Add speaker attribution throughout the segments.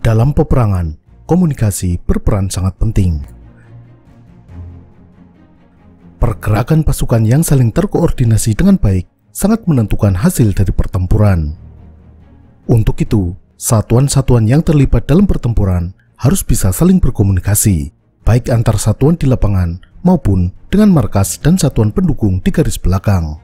Speaker 1: Dalam peperangan, komunikasi berperan sangat penting. Pergerakan pasukan yang saling terkoordinasi dengan baik sangat menentukan hasil dari pertempuran. Untuk itu, satuan-satuan yang terlibat dalam pertempuran harus bisa saling berkomunikasi, baik antar satuan di lapangan maupun dengan markas dan satuan pendukung di garis belakang.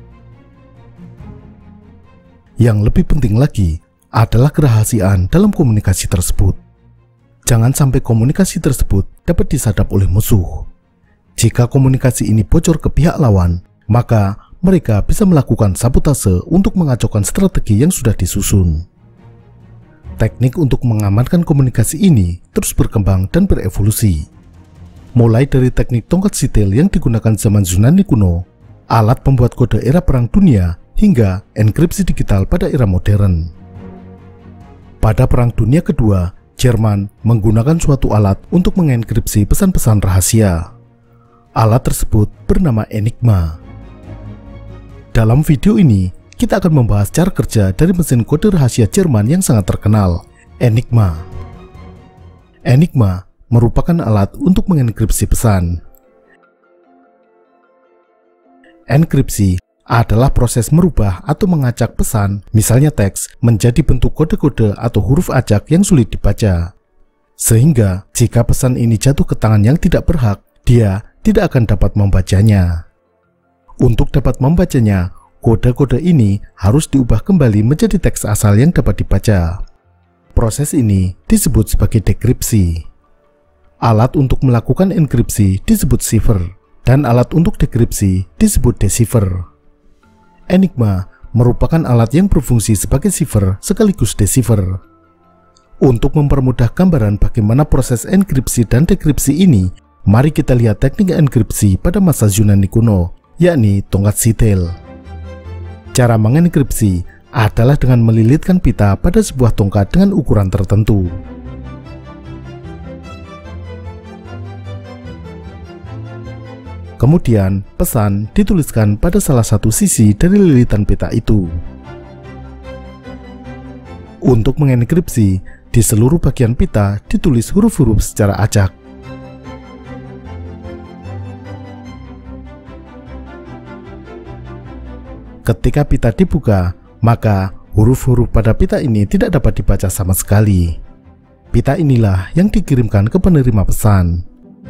Speaker 1: Yang lebih penting lagi adalah kerahasiaan dalam komunikasi tersebut. Jangan sampai komunikasi tersebut dapat disadap oleh musuh. Jika komunikasi ini bocor ke pihak lawan, maka mereka bisa melakukan sabotase untuk mengacaukan strategi yang sudah disusun. Teknik untuk mengamankan komunikasi ini terus berkembang dan berevolusi. Mulai dari teknik tongkat sitel yang digunakan zaman Yunani kuno, alat pembuat kode era Perang Dunia, hingga enkripsi digital pada era modern. Pada Perang Dunia Kedua, Jerman menggunakan suatu alat untuk mengenkripsi pesan-pesan rahasia. Alat tersebut bernama Enigma. Dalam video ini, kita akan membahas cara kerja dari mesin kode rahasia Jerman yang sangat terkenal, Enigma. Enigma merupakan alat untuk mengenkripsi pesan. Enkripsi adalah proses merubah atau mengacak pesan, misalnya teks, menjadi bentuk kode-kode atau huruf acak yang sulit dibaca. Sehingga, jika pesan ini jatuh ke tangan yang tidak berhak, dia tidak akan dapat membacanya. Untuk dapat membacanya, kode-kode ini harus diubah kembali menjadi teks asal yang dapat dibaca. Proses ini disebut sebagai dekripsi. Alat untuk melakukan enkripsi disebut cipher, dan alat untuk dekripsi disebut decipher. Enigma merupakan alat yang berfungsi sebagai cipher sekaligus decipher. Untuk mempermudah gambaran bagaimana proses enkripsi dan dekripsi ini, mari kita lihat teknik enkripsi pada masa Yunani kuno, yakni tongkat sitel. Cara mengenkripsi adalah dengan melilitkan pita pada sebuah tongkat dengan ukuran tertentu. Kemudian, pesan dituliskan pada salah satu sisi dari lilitan pita itu. Untuk mengenkripsi, di seluruh bagian pita ditulis huruf-huruf secara acak. Ketika pita dibuka, maka huruf-huruf pada pita ini tidak dapat dibaca sama sekali. Pita inilah yang dikirimkan ke penerima pesan.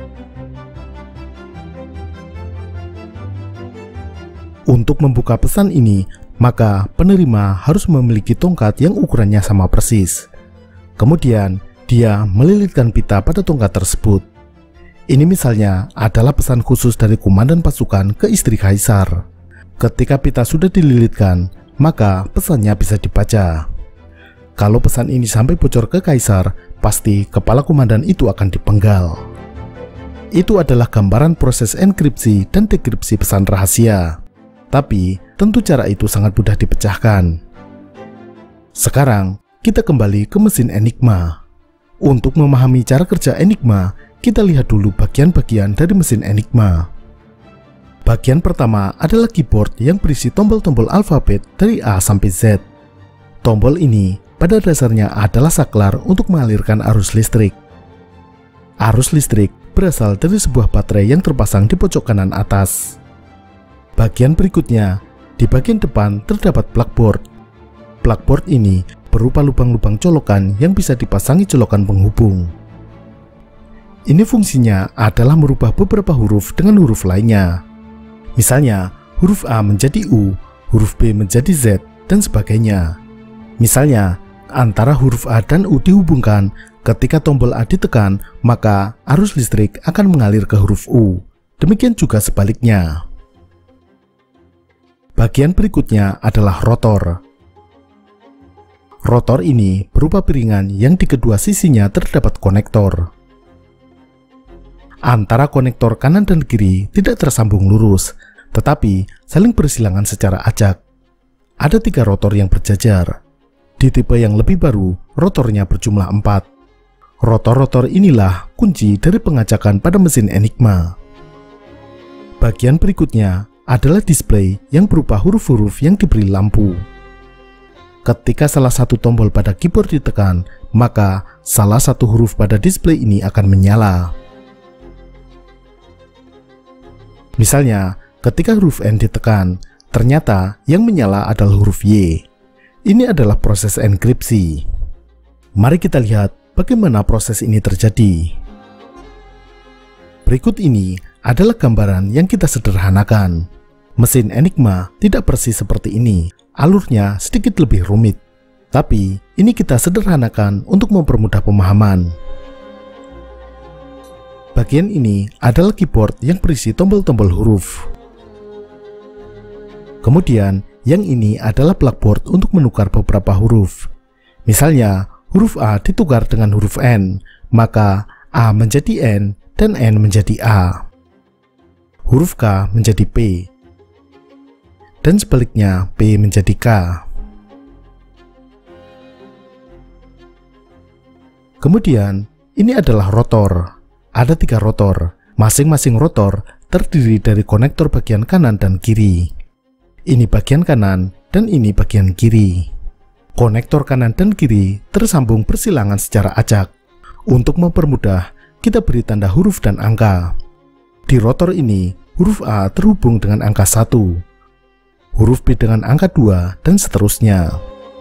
Speaker 1: Untuk membuka pesan ini, maka penerima harus memiliki tongkat yang ukurannya sama persis. Kemudian, dia melilitkan pita pada tongkat tersebut. Ini misalnya adalah pesan khusus dari komandan pasukan ke istri kaisar. Ketika pita sudah dililitkan, maka pesannya bisa dibaca. Kalau pesan ini sampai bocor ke kaisar, pasti kepala komandan itu akan dipenggal. Itu adalah gambaran proses enkripsi dan dekripsi pesan rahasia. Tapi, tentu cara itu sangat mudah dipecahkan. Sekarang, kita kembali ke mesin Enigma. Untuk memahami cara kerja Enigma, kita lihat dulu bagian-bagian dari mesin Enigma. Bagian pertama adalah keyboard yang berisi tombol-tombol alfabet dari A sampai Z. Tombol ini pada dasarnya adalah saklar untuk mengalirkan arus listrik. Arus listrik berasal dari sebuah baterai yang terpasang di pojok kanan atas. Bagian berikutnya, di bagian depan terdapat plugboard. Plugboard ini berupa lubang-lubang colokan yang bisa dipasangi colokan penghubung. Ini fungsinya adalah merubah beberapa huruf dengan huruf lainnya. Misalnya, huruf A menjadi U, huruf B menjadi Z, dan sebagainya. Misalnya, antara huruf A dan U dihubungkan, ketika tombol A ditekan, maka arus listrik akan mengalir ke huruf U. Demikian juga sebaliknya. Bagian berikutnya adalah rotor. Rotor ini berupa piringan yang di kedua sisinya terdapat konektor. Antara konektor kanan dan kiri tidak tersambung lurus, tetapi saling bersilangan secara acak. Ada 3 rotor yang berjajar. Di tipe yang lebih baru, rotornya berjumlah 4. Rotor-rotor inilah kunci dari pengacakan pada mesin Enigma. Bagian berikutnya adalah display yang berupa huruf-huruf yang diberi lampu. ketika salah satu tombol pada keyboard ditekan, maka salah satu huruf pada display ini akan menyala. Misalnya, ketika huruf N ditekan, ternyata yang menyala adalah huruf Y. Ini adalah proses enkripsi. Mari kita lihat bagaimana proses ini terjadi. Berikut ini adalah gambaran yang kita sederhanakan. Mesin Enigma tidak persis seperti ini, alurnya sedikit lebih rumit. Tapi ini kita sederhanakan untuk mempermudah pemahaman. Bagian ini adalah keyboard yang berisi tombol-tombol huruf. Kemudian yang ini adalah blackboard untuk menukar beberapa huruf. Misalnya huruf A ditukar dengan huruf N, maka A menjadi N dan N menjadi A. Huruf K menjadi P, dan sebaliknya P menjadi K. Kemudian ini adalah rotor. Ada 3 rotor. Masing-masing rotor terdiri dari konektor bagian kanan dan kiri. Ini bagian kanan dan ini bagian kiri. Konektor kanan dan kiri tersambung bersilangan secara acak. Untuk mempermudah, kita beri tanda huruf dan angka. Di rotor ini, huruf A terhubung dengan angka 1. Huruf B dengan angka 2, dan seterusnya.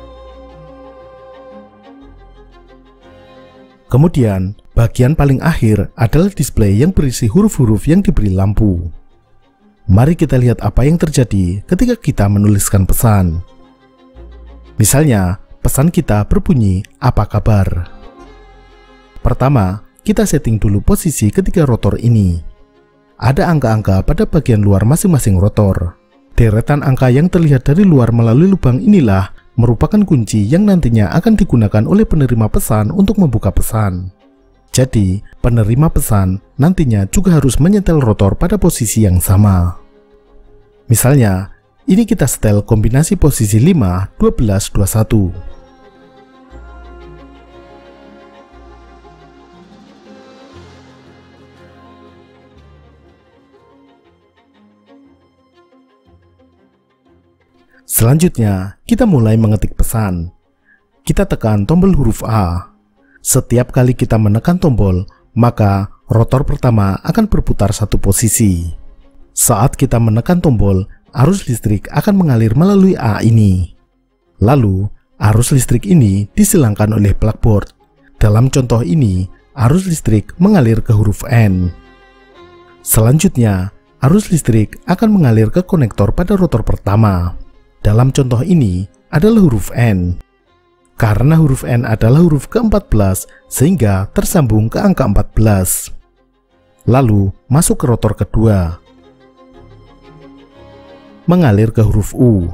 Speaker 1: Kemudian, bagian paling akhir adalah display yang berisi huruf-huruf yang diberi lampu. Mari kita lihat apa yang terjadi ketika kita menuliskan pesan. Misalnya, pesan kita berbunyi, "Apa kabar?" Pertama, kita setting dulu posisi ketiga rotor ini. Ada angka-angka pada bagian luar masing-masing rotor. Deretan angka yang terlihat dari luar melalui lubang inilah merupakan kunci yang nantinya akan digunakan oleh penerima pesan untuk membuka pesan. Jadi, penerima pesan nantinya juga harus menyetel rotor pada posisi yang sama. Misalnya, ini kita setel kombinasi posisi 5, 12, 21. Selanjutnya, kita mulai mengetik pesan. Kita tekan tombol huruf A. Setiap kali kita menekan tombol, maka rotor pertama akan berputar satu posisi. Saat kita menekan tombol, arus listrik akan mengalir melalui A ini. Lalu, arus listrik ini disilangkan oleh blackboard. Dalam contoh ini, arus listrik mengalir ke huruf N. Selanjutnya, arus listrik akan mengalir ke konektor pada rotor pertama. Dalam contoh ini adalah huruf N. Karena huruf N adalah huruf ke-14, sehingga tersambung ke angka 14. Lalu masuk ke rotor kedua. Mengalir ke huruf U.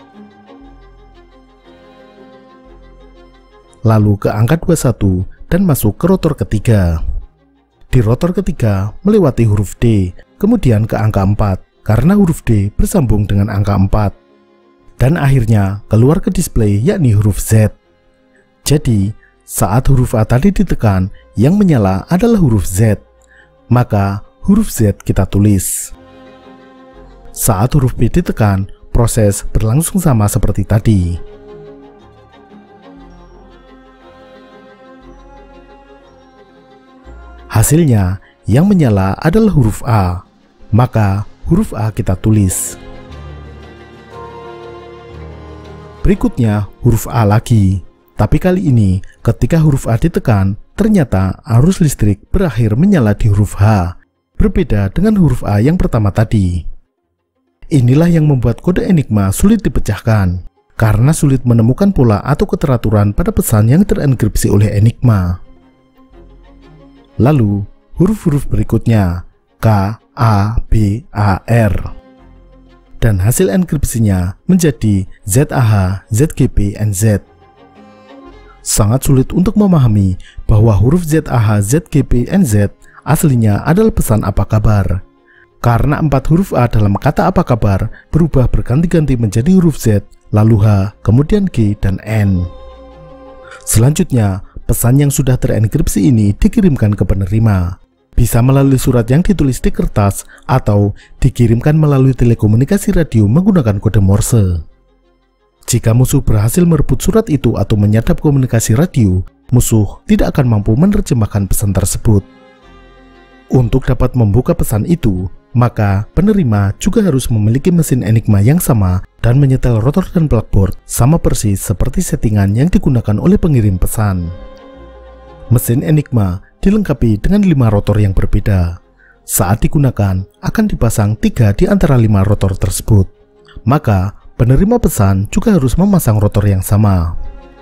Speaker 1: Lalu ke angka 21 dan masuk ke rotor ketiga. Di rotor ketiga melewati huruf D, kemudian ke angka 4, karena huruf D bersambung dengan angka 4. Dan akhirnya keluar ke display yakni huruf Z. Jadi, saat huruf A tadi ditekan, yang menyala adalah huruf Z. Maka, huruf Z kita tulis. Saat huruf B ditekan, proses berlangsung sama seperti tadi. Hasilnya, yang menyala adalah huruf A. Maka, huruf A kita tulis. Berikutnya huruf A lagi, tapi kali ini ketika huruf A ditekan, ternyata arus listrik berakhir menyala di huruf H, berbeda dengan huruf A yang pertama tadi. Inilah yang membuat kode Enigma sulit dipecahkan, karena sulit menemukan pola atau keteraturan pada pesan yang terenkripsi oleh Enigma. Lalu, huruf-huruf berikutnya, K, A, B, A, R. Dan hasil enkripsinya menjadi ZAH, ZGP, NZ. Sangat sulit untuk memahami bahwa huruf ZAH, ZGP, NZ aslinya adalah pesan apa kabar. Karena 4 huruf A dalam kata apa kabar berubah berganti-ganti menjadi huruf Z, lalu H, kemudian G, dan N. Selanjutnya, pesan yang sudah terenkripsi ini dikirimkan ke penerima. Bisa melalui surat yang ditulis di kertas atau dikirimkan melalui telekomunikasi radio menggunakan kode Morse. Jika musuh berhasil merebut surat itu atau menyadap komunikasi radio, musuh tidak akan mampu menerjemahkan pesan tersebut. Untuk dapat membuka pesan itu, maka penerima juga harus memiliki mesin Enigma yang sama dan menyetel rotor dan plugboard sama persis seperti settingan yang digunakan oleh pengirim pesan. Mesin Enigma dilengkapi dengan 5 rotor yang berbeda. Saat digunakan, akan dipasang 3 di antara 5 rotor tersebut. Maka, penerima pesan juga harus memasang rotor yang sama.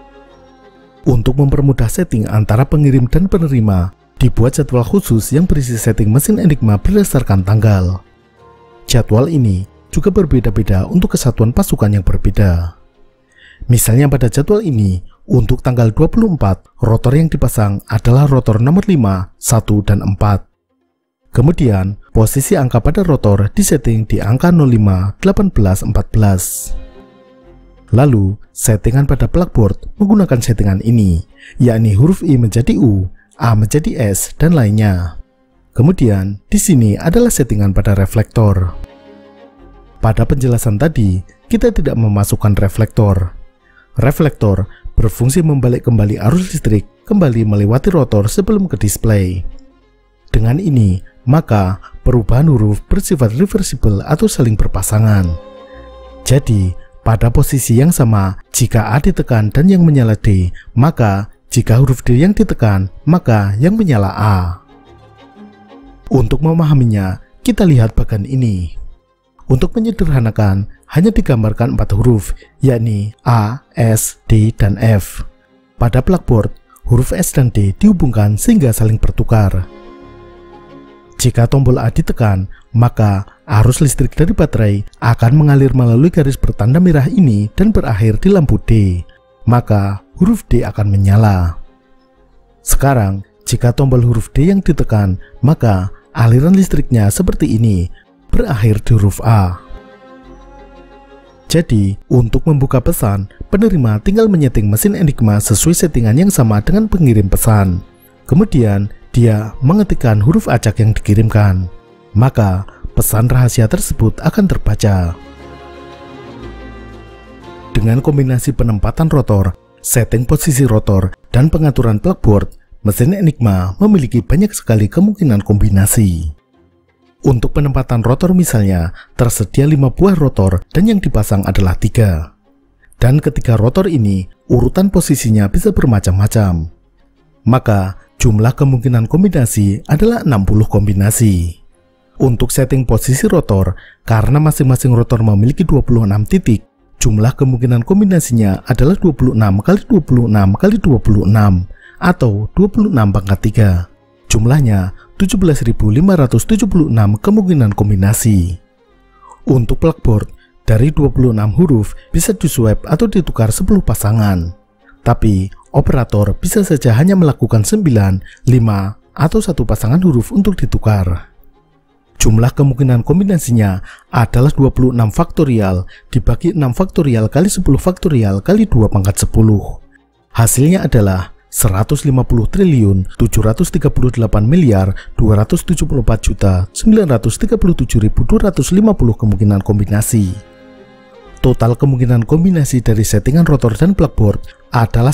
Speaker 1: Untuk mempermudah setting antara pengirim dan penerima, dibuat jadwal khusus yang berisi setting mesin Enigma berdasarkan tanggal. Jadwal ini juga berbeda-beda untuk kesatuan pasukan yang berbeda. Misalnya pada jadwal ini, untuk tanggal 24, rotor yang dipasang adalah rotor nomor 5, 1, dan 4. Kemudian, posisi angka pada rotor disetting di angka 05, 18, 14. Lalu, settingan pada plugboard menggunakan settingan ini, yakni huruf I menjadi U, A menjadi S, dan lainnya. Kemudian, di sini adalah settingan pada reflektor. Pada penjelasan tadi, kita tidak memasukkan reflektor. Reflektor berfungsi membalik kembali arus listrik kembali melewati rotor sebelum ke display. Dengan ini, maka perubahan huruf bersifat reversible atau saling berpasangan. Jadi, pada posisi yang sama, jika A ditekan dan yang menyala D, maka jika huruf D yang ditekan, maka yang menyala A. Untuk memahaminya, kita lihat bagian ini. Untuk menyederhanakan, hanya digambarkan 4 huruf, yakni A, S, D, dan F. Pada plugboard, huruf S dan D dihubungkan sehingga saling bertukar. Jika tombol A ditekan, maka arus listrik dari baterai akan mengalir melalui garis bertanda merah ini dan berakhir di lampu D. Maka huruf D akan menyala. Sekarang, jika tombol huruf D yang ditekan, maka aliran listriknya seperti ini, berakhir di huruf A. Jadi, untuk membuka pesan, penerima tinggal menyeting mesin Enigma sesuai settingan yang sama dengan pengirim pesan. Kemudian, dia mengetikkan huruf acak yang dikirimkan. Maka, pesan rahasia tersebut akan terbaca. Dengan kombinasi penempatan rotor, setting posisi rotor, dan pengaturan plugboard, mesin Enigma memiliki banyak sekali kemungkinan kombinasi. Untuk penempatan rotor misalnya, tersedia 5 buah rotor dan yang dipasang adalah 3. Dan ketiga rotor ini, urutan posisinya bisa bermacam-macam. Maka, jumlah kemungkinan kombinasi adalah 60 kombinasi. Untuk setting posisi rotor, karena masing-masing rotor memiliki 26 titik, jumlah kemungkinan kombinasinya adalah 26 kali 26 kali 26 atau 26 pangkat 3. Jumlahnya 17.576 kemungkinan kombinasi. Untuk plugboard, dari 26 huruf bisa diswap atau ditukar 10 pasangan. Tapi, operator bisa saja hanya melakukan 9, 5, atau 1 pasangan huruf untuk ditukar. Jumlah kemungkinan kombinasinya adalah 26 faktorial dibagi 6 faktorial kali 10 faktorial kali 2 pangkat 10. Hasilnya adalah 150.738.274.937.250 kemungkinan kombinasi. Total kemungkinan kombinasi dari settingan rotor dan plugboard adalah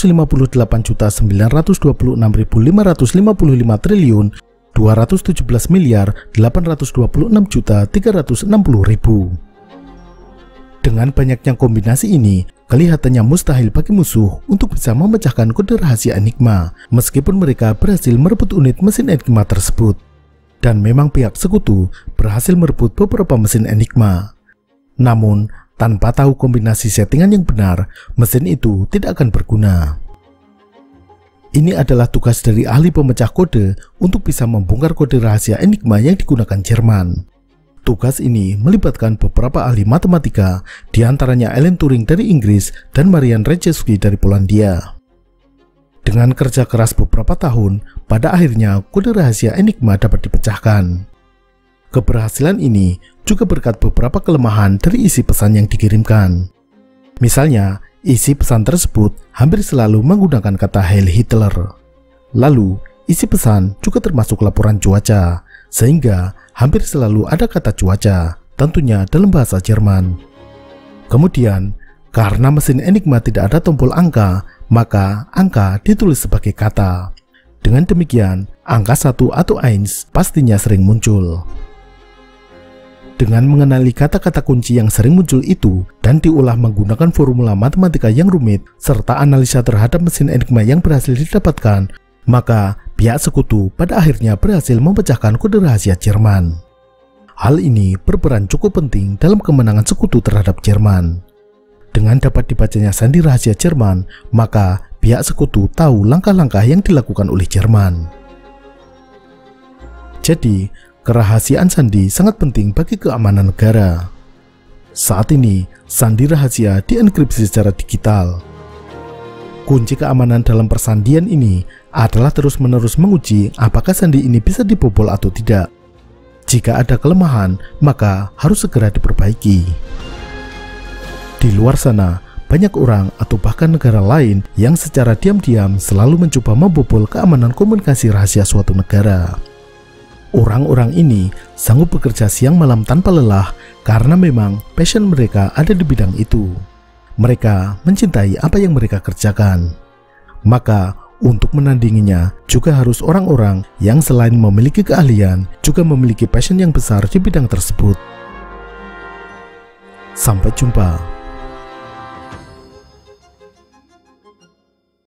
Speaker 1: 150.719.555.217.826.360.000. Dengan banyaknya kombinasi ini, kelihatannya mustahil bagi musuh untuk bisa memecahkan kode rahasia Enigma, meskipun mereka berhasil merebut unit mesin Enigma tersebut. Dan memang pihak sekutu berhasil merebut beberapa mesin Enigma. Namun, tanpa tahu kombinasi settingan yang benar, mesin itu tidak akan berguna. Ini adalah tugas dari ahli pemecah kode untuk bisa membongkar kode rahasia Enigma yang digunakan Jerman. Tugas ini melibatkan beberapa ahli matematika, diantaranya Alan Turing dari Inggris dan Marian Rejewski dari Polandia. Dengan kerja keras beberapa tahun, pada akhirnya kode rahasia Enigma dapat dipecahkan. Keberhasilan ini juga berkat beberapa kelemahan dari isi pesan yang dikirimkan. Misalnya, isi pesan tersebut hampir selalu menggunakan kata Heil Hitler. Lalu, isi pesan juga termasuk laporan cuaca, sehingga hampir selalu ada kata cuaca, tentunya dalam bahasa Jerman. Kemudian, Karena mesin Enigma tidak ada tombol angka, maka angka ditulis sebagai kata. Dengan demikian, angka 1 atau 1 pastinya sering muncul. Dengan mengenali kata-kata kunci yang sering muncul itu dan diolah menggunakan formula matematika yang rumit serta analisa terhadap mesin Enigma yang berhasil didapatkan, maka pihak sekutu pada akhirnya berhasil memecahkan kode rahasia Jerman. Hal ini berperan cukup penting dalam kemenangan sekutu terhadap Jerman. Dengan dapat dibacanya sandi rahasia Jerman, maka pihak sekutu tahu langkah-langkah yang dilakukan oleh Jerman. Jadi, kerahasiaan sandi sangat penting bagi keamanan negara. Saat ini, sandi rahasia dienkripsi secara digital. Kunci keamanan dalam persandian ini adalah terus-menerus menguji apakah sandi ini bisa dibobol atau tidak. Jika ada kelemahan, maka harus segera diperbaiki. Di luar sana, banyak orang atau bahkan negara lain yang secara diam-diam selalu mencoba membobol keamanan komunikasi rahasia suatu negara. Orang-orang ini sanggup bekerja siang malam tanpa lelah karena memang passion mereka ada di bidang itu. Mereka mencintai apa yang mereka kerjakan. Maka, untuk menandinginya juga harus orang-orang yang selain memiliki keahlian, juga memiliki passion yang besar di bidang tersebut. Sampai jumpa.